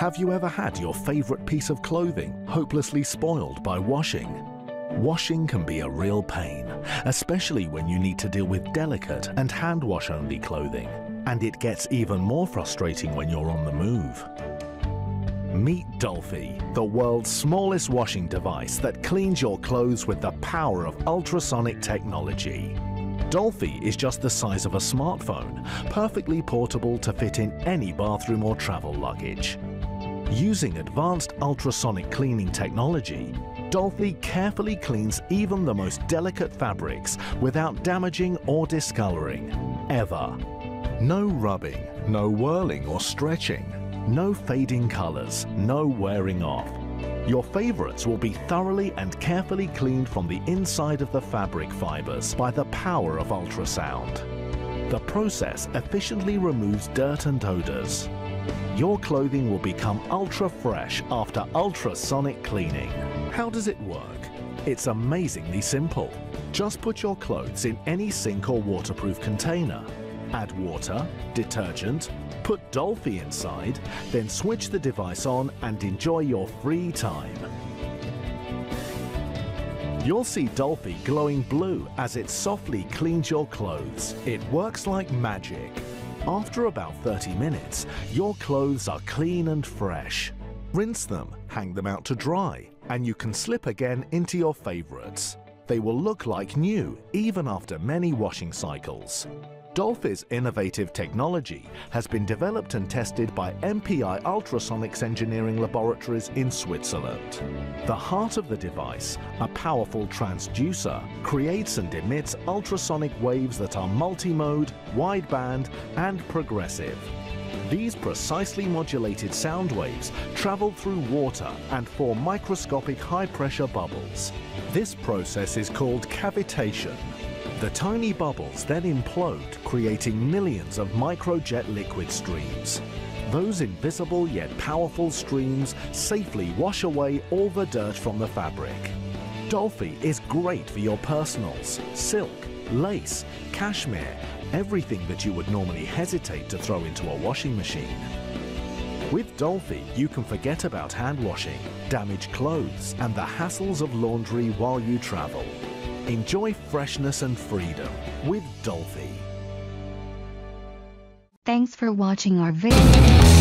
Have you ever had your favorite piece of clothing hopelessly spoiled by washing? Washing can be a real pain, especially when you need to deal with delicate and hand wash only clothing. And it gets even more frustrating when you're on the move. Meet Dolfi, the world's smallest washing device that cleans your clothes with the power of ultrasonic technology. Dolfi is just the size of a smartphone, perfectly portable to fit in any bathroom or travel luggage. Using advanced ultrasonic cleaning technology, Dolfi carefully cleans even the most delicate fabrics without damaging or discoloring, ever. No rubbing, no whirling or stretching, no fading colors, no wearing off. Your favorites will be thoroughly and carefully cleaned from the inside of the fabric fibers by the power of ultrasound. The process efficiently removes dirt and odors. Your clothing will become ultra fresh after ultrasonic cleaning. How does it work? It's amazingly simple. Just put your clothes in any sink or waterproof container. Add water, detergent, put Dolfi inside, then switch the device on and enjoy your free time. You'll see Dolfi glowing blue as it softly cleans your clothes. It works like magic. After about 30 minutes, your clothes are clean and fresh. Rinse them, hang them out to dry, and you can slip again into your favorites. They will look like new even after many washing cycles. Dolfi's innovative technology has been developed and tested by MPI Ultrasonics engineering laboratories in Switzerland. The heart of the device, a powerful transducer, creates and emits ultrasonic waves that are multimode, wideband, and progressive. These precisely modulated sound waves travel through water and form microscopic high-pressure bubbles. This process is called cavitation. The tiny bubbles then implode, creating millions of microjet liquid streams. Those invisible yet powerful streams safely wash away all the dirt from the fabric. Dolfi is great for your personals, silk, lace, cashmere, everything that you would normally hesitate to throw into a washing machine. With Dolfi, you can forget about hand washing, damaged clothes, and the hassles of laundry while you travel. Enjoy freshness and freedom with Dolfi. Thanks for watching our video.